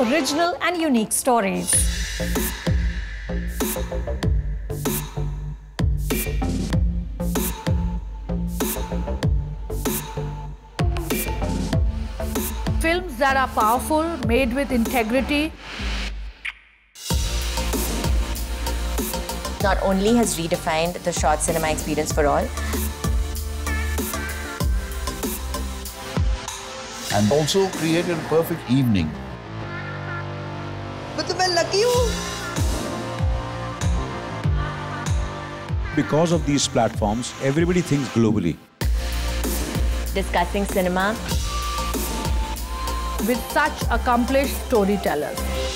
original and unique stories. Films that are powerful, made with integrity. Not only has redefined the short cinema experience for all, and also created a perfect evening. But I'm lucky. Because of these platforms, everybody thinks globally. discussing cinema with such accomplished storytellers.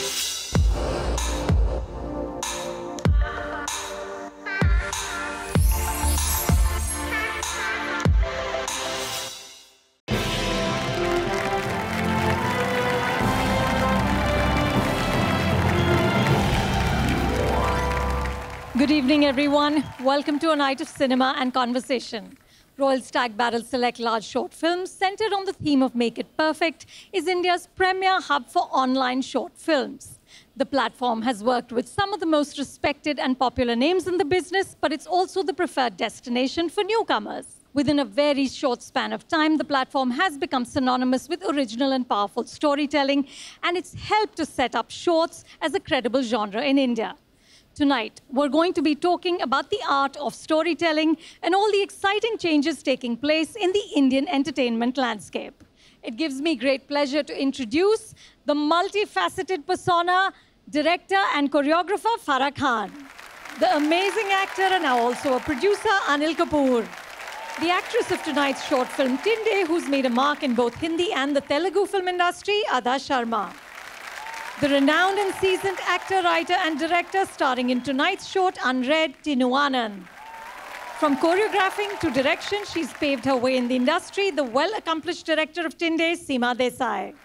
Good evening, everyone. Welcome to a night of cinema and conversation. Royal Stag Barrel Select Large Short Films, centered on the theme of Make It Perfect, is India's premier hub for online short films. The platform has worked with some of the most respected and popular names in the business, but it's also the preferred destination for newcomers. Within a very short span of time, the platform has become synonymous with original and powerful storytelling, and it's helped to set up shorts as a credible genre in India. Tonight, we're going to be talking about the art of storytelling and all the exciting changes taking place in the Indian entertainment landscape. It gives me great pleasure to introduce the multifaceted persona, director and choreographer Farah Khan, the amazing actor and now also a producer Anil Kapoor, the actress of tonight's short film Tinde, who's made a mark in both Hindi and the Telugu film industry, Ada Sharma. The renowned and seasoned actor, writer, and director starring in tonight's short, Unread, Tinu Anand. From choreographing to direction, she's paved her way in the industry, the well-accomplished director of Tinde, Seema Desai.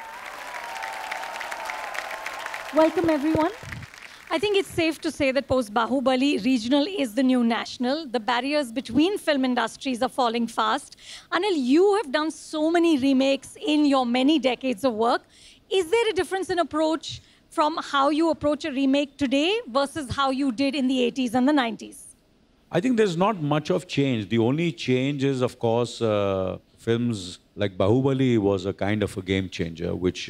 Welcome, everyone. I think it's safe to say that post-Bahubali, regional is the new national. The barriers between film industries are falling fast. Anil, you have done so many remakes in your many decades of work. Is there a difference in approach from how you approach a remake today versus how you did in the 80s and the 90s? I think there's not much of change. The only change is, of course, films like Bahubali was a kind of a game changer, which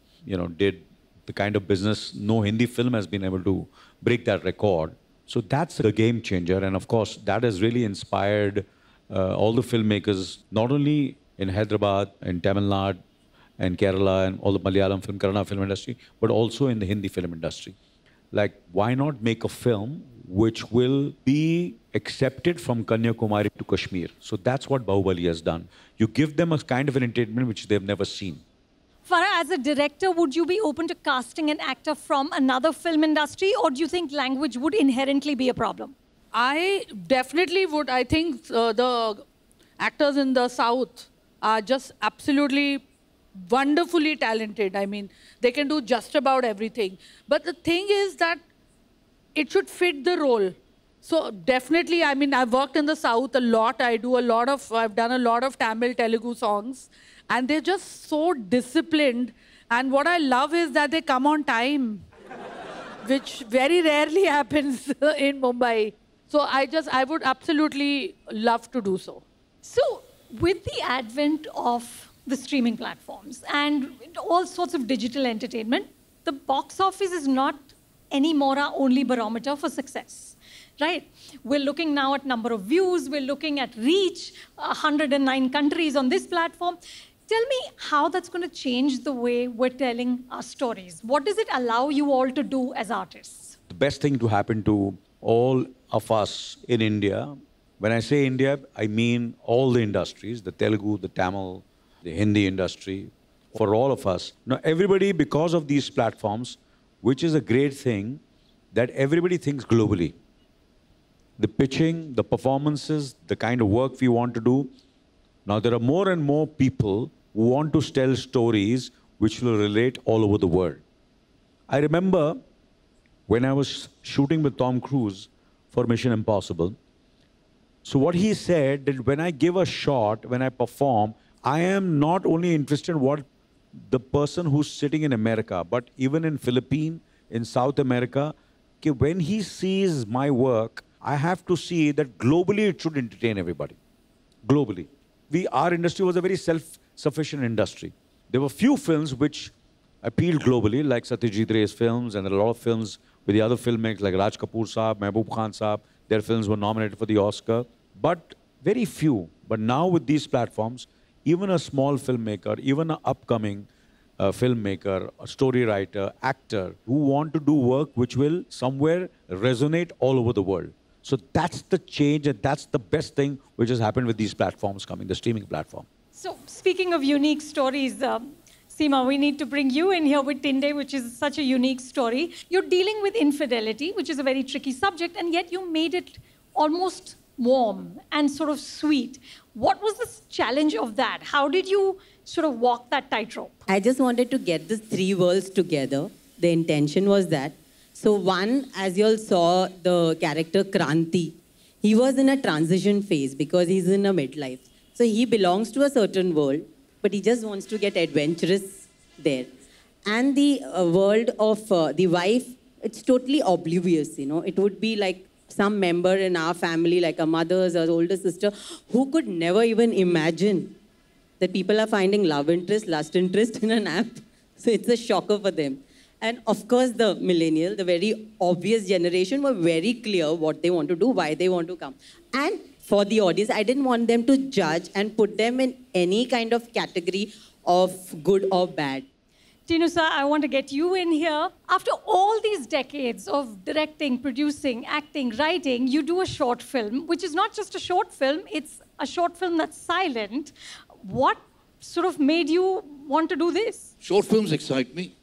did the kind of business no Hindi film has been able to break that record. So that's the game changer, and of course that has really inspired all the filmmakers, not only in Hyderabad, in Tamil Nadu, and Kerala and all the Malayalam film, Kannada film industry, but also in the Hindi film industry. Like, why not make a film which will be accepted from Kanyakumari to Kashmir? So that's what Bahubali has done. You give them a kind of an entertainment which they've never seen. Farah, as a director, would you be open to casting an actor from another film industry, or do you think language would inherently be a problem? I definitely would. I think the actors in the South are just absolutely wonderfully talented. I mean, they can do just about everything. But the thing is that it should fit the role. So definitely, I mean, I've worked in the South a lot. I've done a lot of Tamil, Telugu songs. And they're just so disciplined. And what I love is that they come on time, which very rarely happens in Mumbai. So I would absolutely love to do so. So with the advent of the streaming platforms and all sorts of digital entertainment, the box office is not anymore our only barometer for success, right? We're looking now at number of views, we're looking at reach, 109 countries on this platform. Tell me how that's going to change the way we're telling our stories. What does it allow you all to do as artists? The best thing to happen to all of us in India, when I say India, I mean all the industries, the Telugu, the Tamil, the Hindi industry, for all of us. Now, everybody, because of these platforms, which is a great thing, that everybody thinks globally. The pitching, the performances, the kind of work we want to do. Now, there are more and more people who want to tell stories which will relate all over the world. I remember when I was shooting with Tom Cruise for Mission Impossible, so what he said that when I give a shot, when I perform, I am not only interested in what the person who's sitting in America, but even in Philippines, in South America, okay, when he sees my work, I have to see that globally it should entertain everybody. Globally. Our industry was a very self-sufficient industry. There were few films which appealed globally, like Satyajit Ray's films, and a lot of films with the other filmmakers like Raj Kapoor Saab, Mehboob Khan Saab. Their films were nominated for the Oscar, but very few. But now with these platforms, even a small filmmaker, even an upcoming filmmaker, a story writer, actor, who want to do work which will somewhere resonate all over the world. So that's the change, and that's the best thing which has happened with these platforms coming, the streaming platform. So speaking of unique stories, Seema, we need to bring you in here with Tinde, which is such a unique story. You're dealing with infidelity, which is a very tricky subject, and yet you made it almost warm and sort of sweet. What was the challenge of that? How did you sort of walk that tightrope? I just wanted to get the three worlds together. The intention was that. So one, as you all saw, the character Kranti, he was in a transition phase because he's in a midlife. So he belongs to a certain world, but he just wants to get adventurous there. And the world of the wife, it's totally oblivious, you know. It would be like some member in our family, like a mother's or older sister, who could never even imagine that people are finding love interest, lust interest in an app. So it's a shocker for them. And of course, the millennial, the very obvious generation, were very clear what they want to do, why they want to come. And for the audience, I didn't want them to judge and put them in any kind of category of good or bad. Tinu sir, I want to get you in here. After all these decades of directing, producing, acting, writing, you do a short film, which is not just a short film, it's a short film that's silent. What sort of made you want to do this? Short films excite me,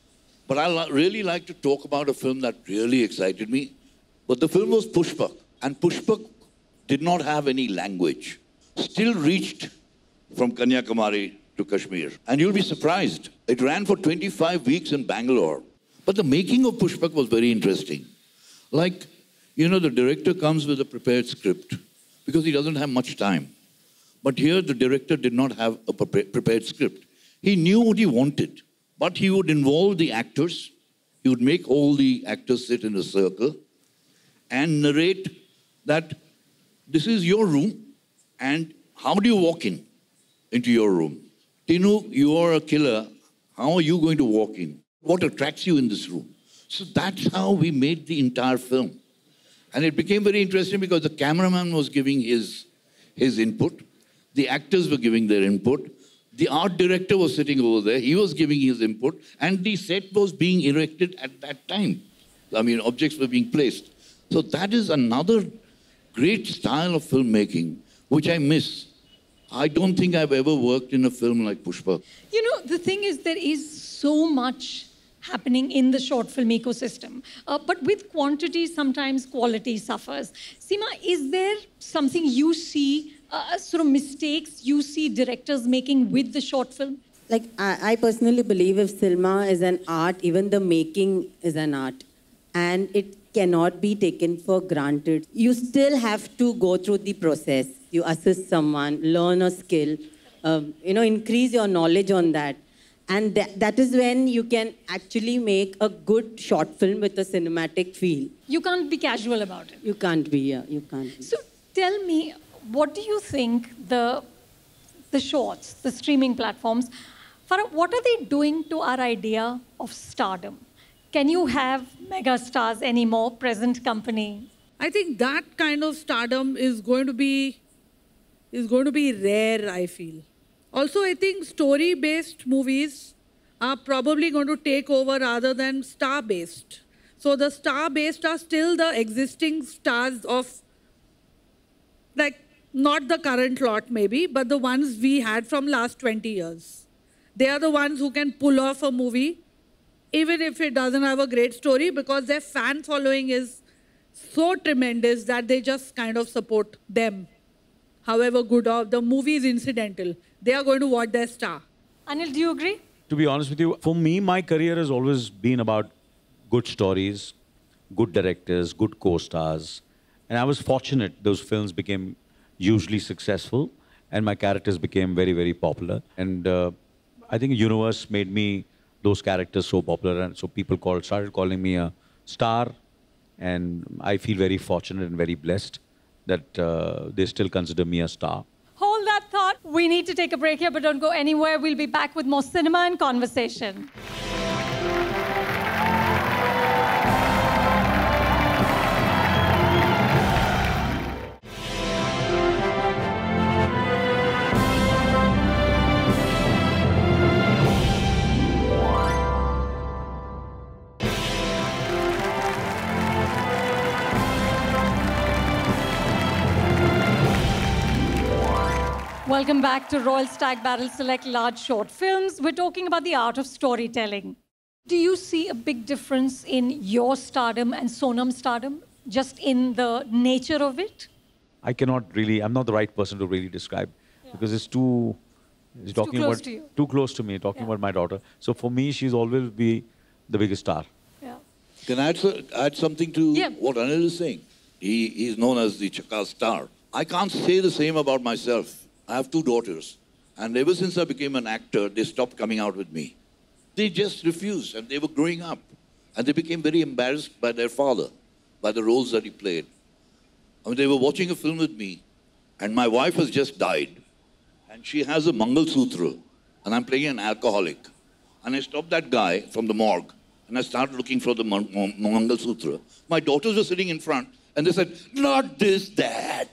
but I really like to talk about a film that really excited me. But the film was Pushpak, and Pushpak did not have any language. Still reached from Kanyakumari to Kashmir. And you'll be surprised. It ran for 25 weeks in Bangalore. But the making of Pushpak was very interesting. Like, you know, the director comes with a prepared script because he doesn't have much time. But here, the director did not have a prepared script. He knew what he wanted, but he would involve the actors. He would make all the actors sit in a circle and narrate that this is your room, and how do you walk into your room? Tinu, you are a killer. How are you going to walk in? What attracts you in this room? So that's how we made the entire film. And it became very interesting because the cameraman was giving his input. The actors were giving their input. The art director was sitting over there. He was giving his input. And the set was being erected at that time. I mean, objects were being placed. So that is another great style of filmmaking, which I miss. I don't think I've ever worked in a film like Pushpa. You know, the thing is, there is so much happening in the short film ecosystem. But with quantity, sometimes quality suffers. Seema, is there something you see, sort of mistakes you see directors making with the short film? Like, I personally believe if cinema is an art, even the making is an art. And it cannot be taken for granted. You still have to go through the process. You assist someone, learn a skill, increase your knowledge on that. And that is when you can actually make a good short film with a cinematic feel. You can't be casual about it. You can't be, yeah, you can't be. So tell me, what do you think the shorts, the streaming platforms, Farah, what are they doing to our idea of stardom? Can you have mega stars anymore, present company? I think that kind of stardom is going to be rare, I feel. Also, I think story-based movies are probably going to take over rather than star-based. So the star-based are still the existing stars of, like, not the current lot maybe, but the ones we had from last 20 years. They are the ones who can pull off a movie, even if it doesn't have a great story, because their fan following is so tremendous that they just kind of support them. However good or the movie is incidental, they are going to watch their star. Anil, do you agree? To be honest with you, for me, my career has always been about good stories, good directors, good co-stars. And I was fortunate those films became hugely successful and my characters became very, very popular. And I think universe made me those characters so popular, and so people started calling me a star, and I feel very fortunate and very blessed that they still consider me a star. Hold that thought. We need to take a break here, but don't go anywhere. We'll be back with more cinema and conversation. Welcome back to Royal Stag Battle Select Large Short Films. We're talking about the art of storytelling. Do you see a big difference in your stardom and Sonam's stardom, just in the nature of it? I cannot really, I'm not the right person to really describe because it's too close to you. Too close to me, talking about my daughter. So for me, she's always be the biggest star. Yeah. Can I add something to Yeah. what Anil is saying? He's known as the Chakka star. I can't say the same about myself. I have 2 daughters. And ever since I became an actor, they stopped coming out with me. They just refused, and they were growing up. And they became very embarrassed by their father, by the roles that he played. I mean, they were watching a film with me, and my wife has just died, and she has a Mangal Sutra, and I'm playing an alcoholic. And I stopped that guy from the morgue, and I started looking for the Mangal Sutra. My daughters were sitting in front, and they said, "Not this, Dad."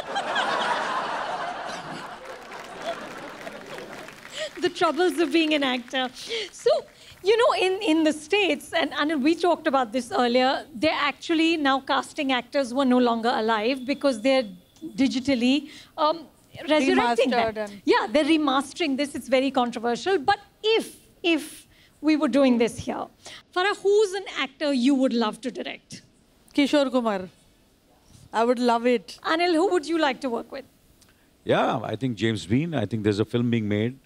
The troubles of being an actor. So, you know, in the States, and we talked about this earlier, they're actually now casting actors who are no longer alive because they're digitally resurrecting them. Yeah, they're remastering this. It's very controversial. But if we were doing this here, Farah, who's an actor you would love to direct? Kishore Kumar. I would love it. Anil, who would you like to work with? Yeah, I think James Bean. I think there's a film being made,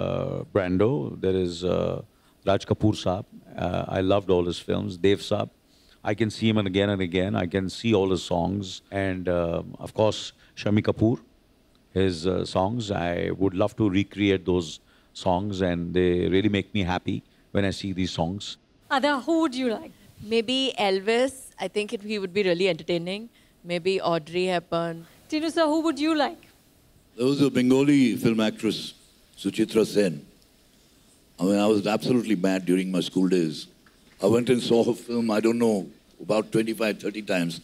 Brando. There is Raj Kapoor Saab. I loved all his films. Dev Saab. I can see him again and again. I can see all his songs. And of course, Shami Kapoor, his songs. I would love to recreate those songs, and they really make me happy when I see these songs. Ada, who would you like? Maybe Elvis. I think he would be really entertaining. Maybe Audrey Hepburn. Tinu sir, who would you like? There was a Bengali film actress, Suchitra Sen. I mean, I was absolutely mad during my school days. I went and saw her film, I don't know, about 25, 30 times,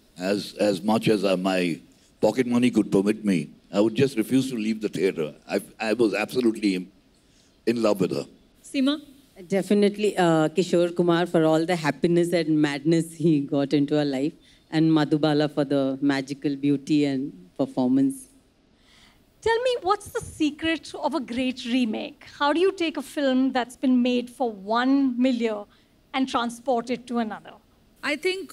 as much as my pocket money could permit me. I would just refuse to leave the theater. I was absolutely in love with her. Seema? Definitely Kishore Kumar for all the happiness and madness he got into our life, and Madhubala for the magical beauty and performance. Tell me, what's the secret of a great remake? How do you take a film that's been made for one milieu and transport it to another? I think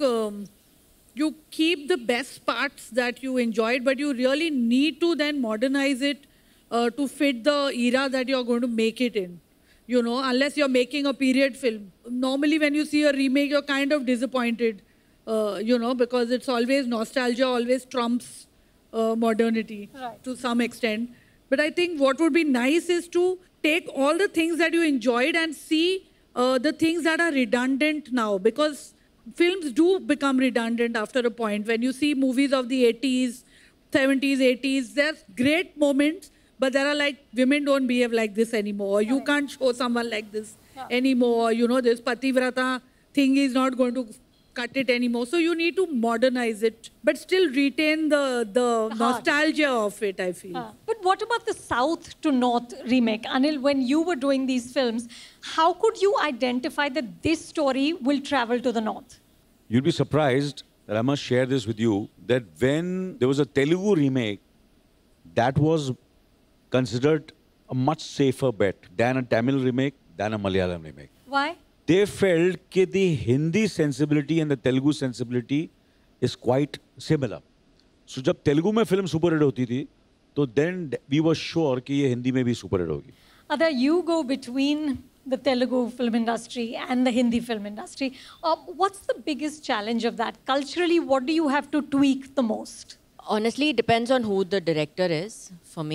you keep the best parts that you enjoyed, but you really need to then modernize it to fit the era that you're going to make it in. You know, unless you're making a period film. Normally when you see a remake, you're kind of disappointed, you know, because it's always nostalgia, always trumps modernity to some extent. But I think what would be nice is to take all the things that you enjoyed and see the things that are redundant now, because films do become redundant after a point. When you see movies of the 80s, 70s, 80s, there's great moments, but there are like, women don't behave like this anymore. Or you can't show someone like this anymore. You know, this Pativrata thing is not going to cut it anymore. So you need to modernize it, but still retain the nostalgia of it, I feel. But what about the South to North remake? Anil, when you were doing these films, how could you identify that this story will travel to the North? You'll be surprised that I must share this with you, that when there was a Telugu remake, that was considered a much safer bet than a Tamil remake, than a Malayalam remake. Why? They felt that the Hindi sensibility and the Telugu sensibility is quite similar. So जब तेलुगु में film super hit होती थी, तो then we were sure कि ये हिंदी में भी super hit होगी. Ada, you go between the Telugu film industry and the Hindi film industry. What's the biggest challenge of that? Culturally, what do you have to tweak the most? Honestly, it depends on who the director is, for me.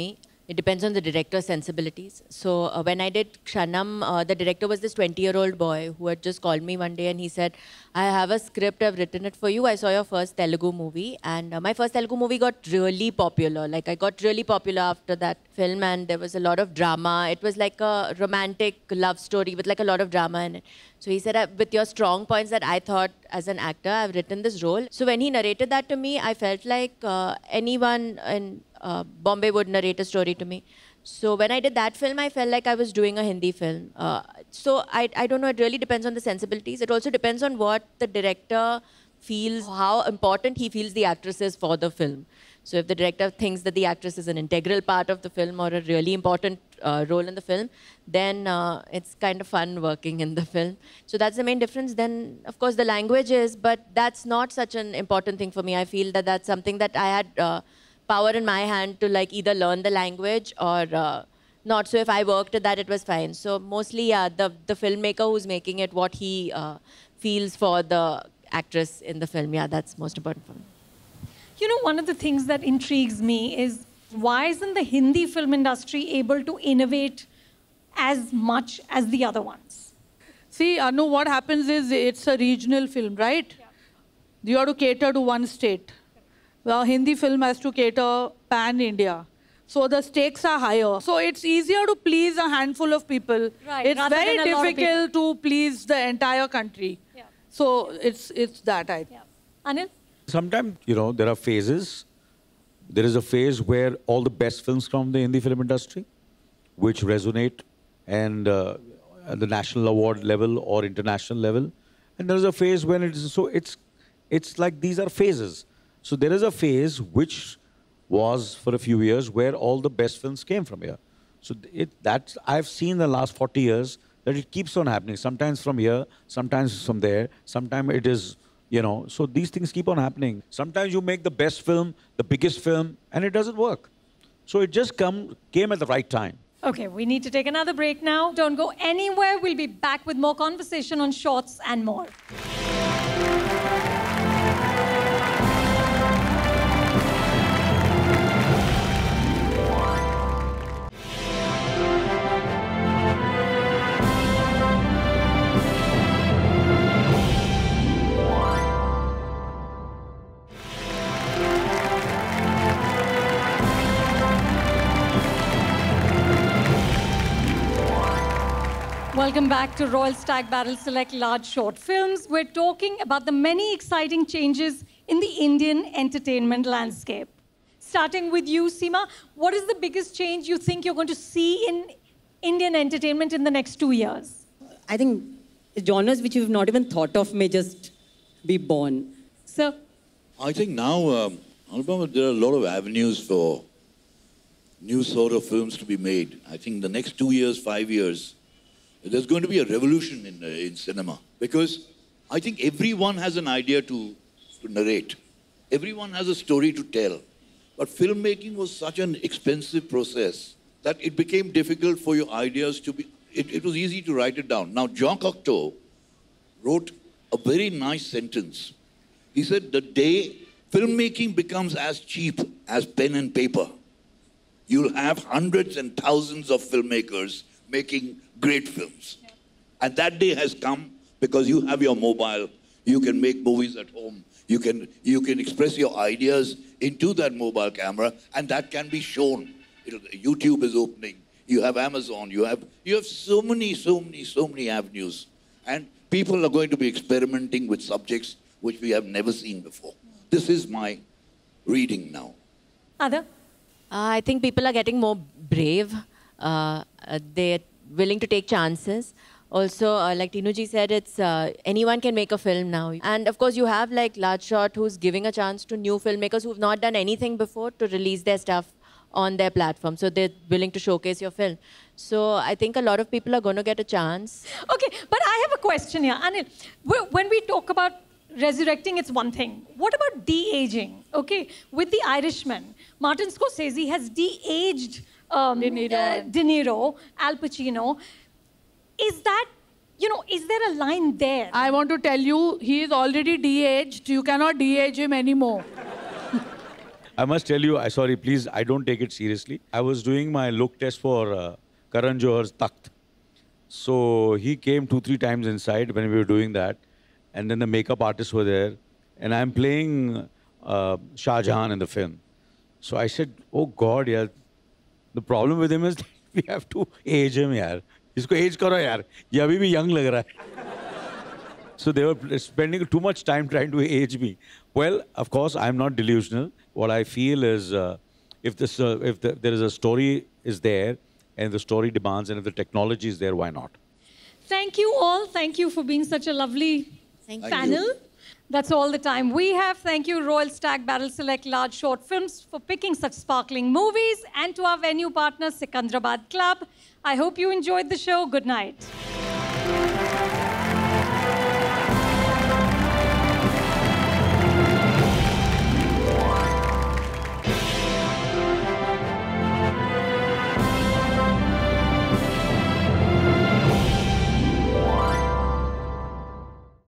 It depends on the director's sensibilities. So when I did Kshanam, the director was this 20-year-old boy who had just called me one day and he said, I have a script, I've written it for you. I saw your first Telugu movie. And my first Telugu movie got really popular. Like I got really popular after that film and there was a lot of drama. It was like a romantic love story with like a lot of drama in it. So he said, with your strong points that I thought as an actor, I've written this role. So when he narrated that to me, I felt like anyone in Bombay would narrate a story to me. So when I did that film, I felt like I was doing a Hindi film. So I don't know, it really depends on the sensibilities. It also depends on what the director feels, how important he feels the actress is for the film. So if the director thinks that the actress is an integral part of the film or a really important role in the film, then it's kind of fun working in the film. So that's the main difference. Then, of course, the language is, but that's not such an important thing for me. I feel that that's something that I had power in my hand to like either learn the language or not. So if I worked at that, it was fine. So mostly, yeah, the filmmaker who's making it, what he feels for the actress in the film, yeah, that's most important for me. You know, one of the things that intrigues me is why isn't the Hindi film industry able to innovate as much as the other ones? See, Anu, what happens is it's a regional film, right? Yeah. You have to cater to one state. Well, Hindi film has to cater pan-India. So the stakes are higher. So it's easier to please a handful of people. Right, it's very difficult to please the entire country. Yeah. So it's that, I think. Yeah. Anil? Sometimes, you know, there are phases. There is a phase where all the best films from the Hindi film industry, which resonate and at the national award level or international level. And there is a phase when it's like these are phases. So there is a phase which was for a few years where all the best films came from here. So I've seen the last 40 years that it keeps on happening. Sometimes from here, sometimes from there, sometimes it is, you know, so these things keep on happening. Sometimes you make the best film, the biggest film, and it doesn't work. So it just came at the right time. Okay, we need to take another break now. Don't go anywhere. We'll be back with more conversation on shorts and more. Welcome back to Royal Stag Barrel Select Large Short Films. We're talking about the many exciting changes in the Indian entertainment landscape. Starting with you, Seema, what is the biggest change you think you're going to see in Indian entertainment in the next 2 years? I think genres which you've not even thought of may just be born. Sir? I think now, Anupama, there are a lot of avenues for new sort of films to be made. I think the next 2 years, 5 years, there's going to be a revolution in cinema. Because I think everyone has an idea to narrate. Everyone has a story to tell. But filmmaking was such an expensive process that it became difficult for your ideas to be... It was easy to write it down. Now, Jean Cocteau wrote a very nice sentence. He said, the day filmmaking becomes as cheap as pen and paper, you'll have hundreds and thousands of filmmakers making great films. Yeah. And that day has come because you have your mobile, you can make movies at home, you can express your ideas into that mobile camera, and that can be shown. YouTube is opening, you have Amazon, you have so many avenues. And people are going to be experimenting with subjects which we have never seen before. This is my reading now. Ada? I think people are getting more brave. They're willing to take chances. Also, like Tinuji said, it's anyone can make a film now. And of course, you have like Large Shot who's giving a chance to new filmmakers who've not done anything before to release their stuff on their platform. So they're willing to showcase your film. So I think a lot of people are going to get a chance. Okay, but I have a question here. Anil, when we talk about resurrecting, it's one thing. What about de-aging? Okay, with The Irishman, Martin Scorsese has de-aged De Niro, Al Pacino. Is that, is there a line there? I want to tell you, he is already de-aged. You cannot de-age him anymore. I must tell you, sorry, please, I don't take it seriously. I was doing my look test for Karan Johar's Takht. So he came 2-3 times inside when we were doing that. And then the makeup artists were there. And I'm playing Shah Jahan in the film. So I said, oh God, yeah. The problem with him is we have to age him, yaar. Isko age karo, yaar. Ye abhi bhi young lag raha hai. So they were spending too much time trying to age me. Well, of course, I'm not delusional. What I feel is if there is a story is there and the story demands and if the technology is there, why not? Thank you all. Thank you for being such a lovely panel. That's all the time we have. Thank you, Royal Stag Barrel Select Large Short Films, for picking such sparkling movies, and to our venue partner, Sikandrabad Club. I hope you enjoyed the show. Good night.